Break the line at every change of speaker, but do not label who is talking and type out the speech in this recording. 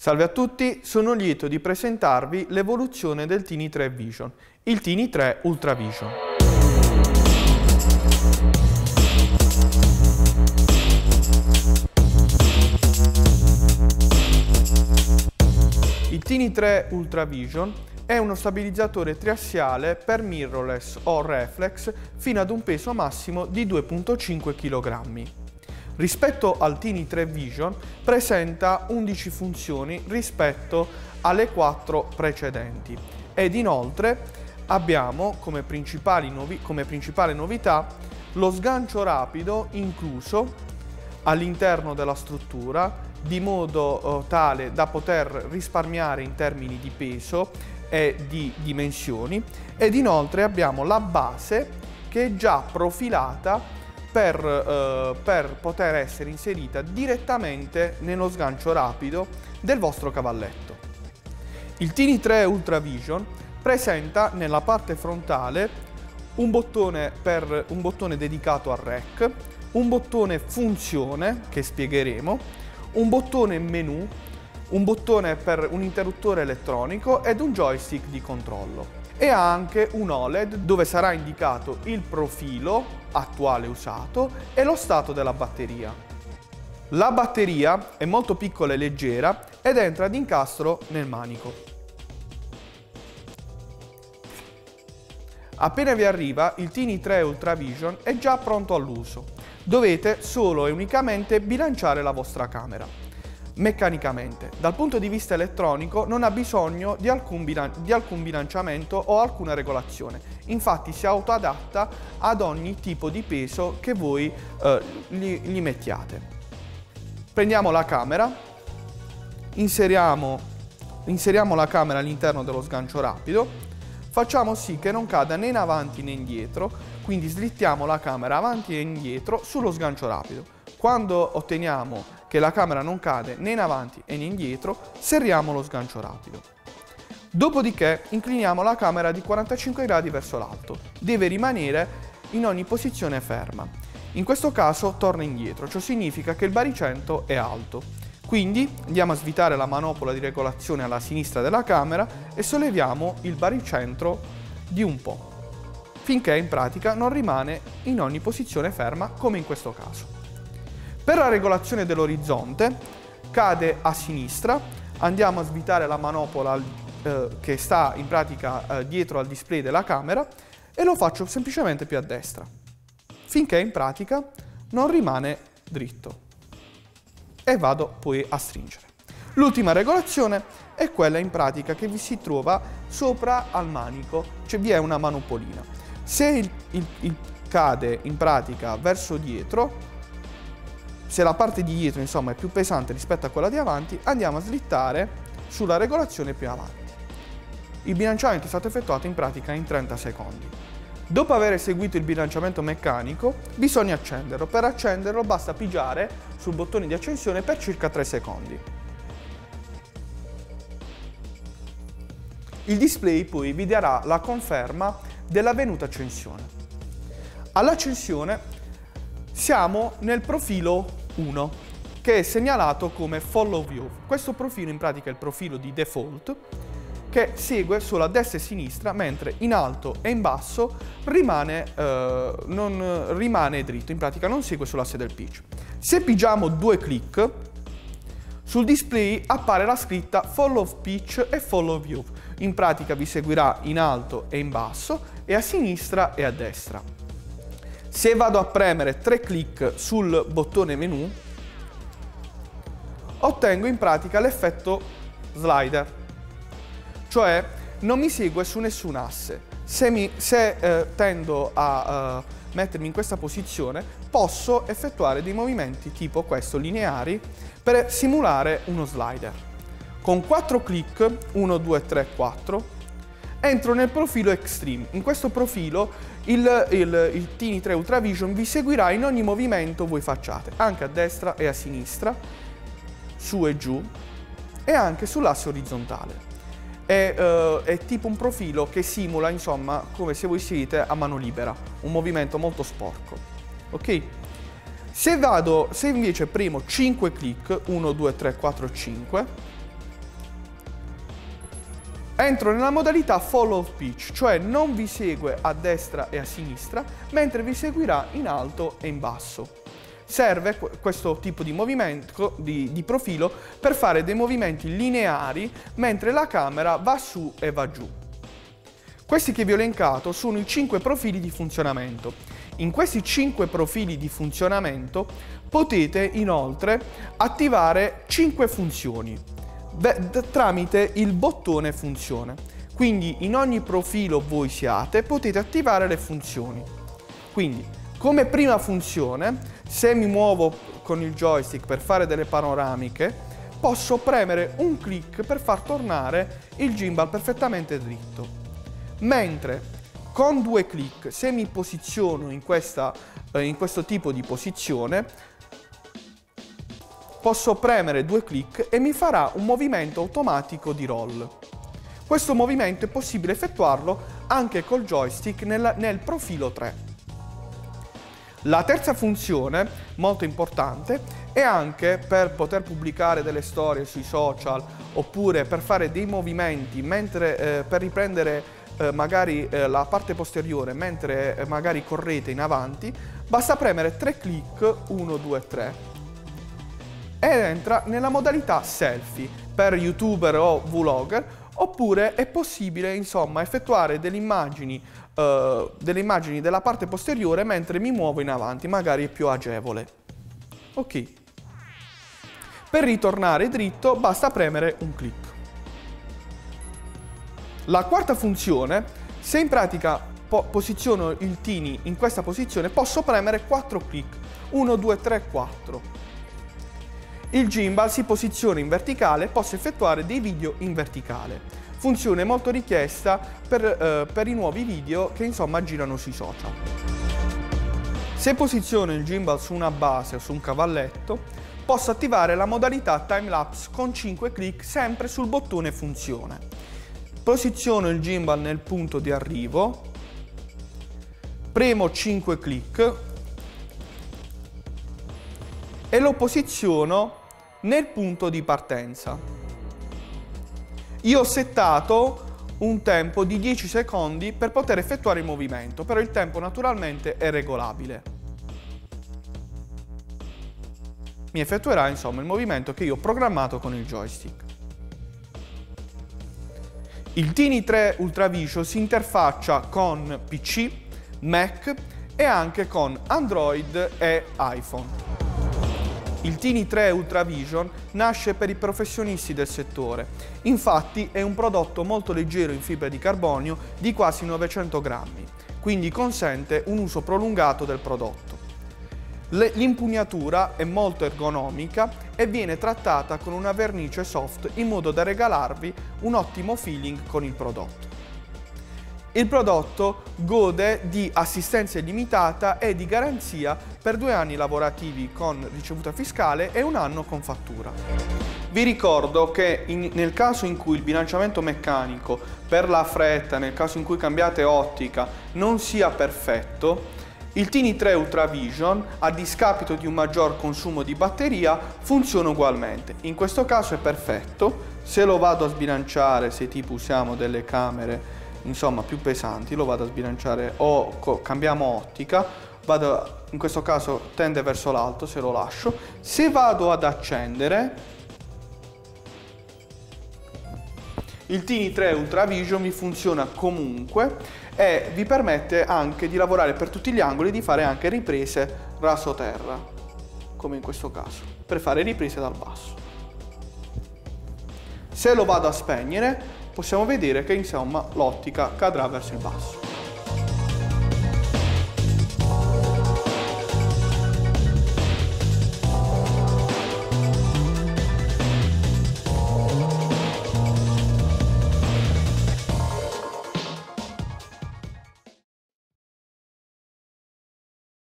Salve a tutti, sono lieto di presentarvi l'evoluzione del Tiny 3 Vision, il Tiny 3 Ultra Vision. Il Tiny 3 Ultra Vision è uno stabilizzatore triassiale per mirrorless o reflex fino ad un peso massimo di 2,5 kg. Rispetto al Tiny 3 Vision presenta 11 funzioni rispetto alle 4 precedenti ed inoltre abbiamo come principale novità lo sgancio rapido incluso all'interno della struttura di modo tale da poter risparmiare in termini di peso e di dimensioni, ed inoltre abbiamo la base che è già profilata per poter essere inserita direttamente nello sgancio rapido del vostro cavalletto. Il Tiny 3 Ultra Vision presenta nella parte frontale un bottone dedicato al rec, un bottone funzione che spiegheremo, un bottone menu, un bottone per un interruttore elettronico ed un joystick di controllo. E ha anche un OLED dove sarà indicato il profilo attuale usato e lo stato della batteria. La batteria è molto piccola e leggera ed entra ad incastro nel manico. Appena vi arriva, il Tiny 3 Ultra Vision è già pronto all'uso. Dovete solo e unicamente bilanciare la vostra camera. Meccanicamente, dal punto di vista elettronico non ha bisogno di alcun bilanciamento o alcuna regolazione, infatti si autoadatta ad ogni tipo di peso che voi gli mettiate. Prendiamo la camera, inseriamo la camera all'interno dello sgancio rapido, facciamo sì che non cada né in avanti né indietro, quindi slittiamo la camera avanti e indietro sullo sgancio rapido. Quando otteniamo che la camera non cade né in avanti né in indietro, serriamo lo sgancio rapido. Dopodiché incliniamo la camera di 45 gradi verso l'alto. Deve rimanere in ogni posizione ferma. In questo caso torna indietro, ciò significa che il baricentro è alto. Quindi andiamo a svitare la manopola di regolazione alla sinistra della camera e solleviamo il baricentro di un po', finché in pratica non rimane in ogni posizione ferma come in questo caso. Per la regolazione dell'orizzonte cade a sinistra, andiamo a svitare la manopola che sta in pratica dietro al display della camera e lo faccio semplicemente più a destra, finché in pratica non rimane dritto e vado poi a stringere. L'ultima regolazione è quella in pratica che vi si trova sopra al manico, cioè vi è una manopolina. Se il cade in pratica verso dietro, se la parte di dietro insomma è più pesante rispetto a quella di avanti, andiamo a slittare sulla regolazione più avanti. Il bilanciamento è stato effettuato in pratica in 30 secondi. Dopo aver eseguito il bilanciamento meccanico, bisogna accenderlo. Per accenderlo basta pigiare sul bottone di accensione per circa 3 secondi. Il display poi vi darà la conferma dell'avvenuta accensione. All'accensione siamo nel profilo 1, che è segnalato come Follow View. Questo profilo in pratica è il profilo di default che segue solo a destra e a sinistra, mentre in alto e in basso non rimane dritto, in pratica non segue sull'asse del pitch. Se pigiamo 2 clic, sul display appare la scritta Follow Pitch e Follow View. In pratica vi seguirà in alto e in basso e a sinistra e a destra. Se vado a premere 3 clic sul bottone menu, ottengo in pratica l'effetto slider, cioè non mi segue su nessun asse. Se tendo a mettermi in questa posizione, posso effettuare dei movimenti tipo questo, lineari, per simulare uno slider. Con 4 clic, 1, 2, 3, 4, entro nel profilo Extreme. In questo profilo il Tiny 3 Ultra Vision vi seguirà in ogni movimento voi facciate, anche a destra e a sinistra, su e giù e anche sull'asse orizzontale. È tipo un profilo che simula, insomma, come se voi siete a mano libera, un movimento molto sporco. Ok? Se invece premo 5 clic, 1, 2, 3, 4, 5, Entro nella modalità follow pitch, cioè non vi segue a destra e a sinistra, mentre vi seguirà in alto e in basso. Serve questo tipo di movimento, di profilo, per fare dei movimenti lineari mentre la camera va su e va giù. Questi che vi ho elencato sono i 5 profili di funzionamento. In questi 5 profili di funzionamento potete inoltre attivare 5 funzioni tramite il bottone funzione. Quindi in ogni profilo voi siate potete attivare le funzioni. Quindi come prima funzione, se mi muovo con il joystick per fare delle panoramiche, posso premere un clic per far tornare il gimbal perfettamente dritto. Mentre con 2 clic, se mi posiziono in questo tipo di posizione, posso premere 2 clic e mi farà un movimento automatico di roll. Questo movimento è possibile effettuarlo anche col joystick nel profilo 3. La terza funzione, molto importante, è anche per poter pubblicare delle storie sui social oppure per fare dei movimenti per riprendere magari la parte posteriore mentre magari correte in avanti, basta premere 3 clic, 1, 2, 3 ed entra nella modalità selfie per youtuber o vlogger, oppure è possibile insomma effettuare delle immagini della parte posteriore mentre mi muovo in avanti, magari è più agevole. Ok. Per ritornare dritto basta premere un clic. La quarta funzione, se in pratica posiziono il Tiny in questa posizione, posso premere 4 clic, 1, 2, 3, 4. Il gimbal si posiziona in verticale e posso effettuare dei video in verticale. Funzione molto richiesta per i nuovi video che insomma girano sui social. Se posiziono il gimbal su una base o su un cavalletto, posso attivare la modalità timelapse con 5 clic sempre sul bottone funzione. Posiziono il gimbal nel punto di arrivo, premo 5 clic e lo posiziono nel punto di partenza. Io ho settato un tempo di 10 secondi per poter effettuare il movimento, però il tempo naturalmente è regolabile. Mi effettuerà insomma il movimento che io ho programmato con il joystick. Il Tiny 3 Ultravision si interfaccia con PC, Mac e anche con Android e iPhone. Il Tiny 3 Ultravision nasce per i professionisti del settore, infatti è un prodotto molto leggero in fibra di carbonio di quasi 900 grammi, quindi consente un uso prolungato del prodotto. L'impugnatura è molto ergonomica e viene trattata con una vernice soft in modo da regalarvi un ottimo feeling con il prodotto. Il prodotto gode di assistenza illimitata e di garanzia per 2 anni lavorativi con ricevuta fiscale e 1 anno con fattura. Vi ricordo che nel caso in cui il bilanciamento meccanico per la fretta, nel caso in cui cambiate ottica, non sia perfetto, il Tiny 3 Ultravision, a discapito di un maggior consumo di batteria, funziona ugualmente. In questo caso è perfetto. Se lo vado a sbilanciare, se tipo usiamo delle camere insomma più pesanti, lo vado a sbilanciare o cambiamo ottica, in questo caso tende verso l'alto, se lo lascio. Se vado ad accendere, il Tiny 3 Ultravision mi funziona comunque e vi permette anche di lavorare per tutti gli angoli e di fare anche riprese raso terra, come in questo caso, per fare riprese dal basso. Se lo vado a spegnere, possiamo vedere che insomma l'ottica cadrà verso il basso.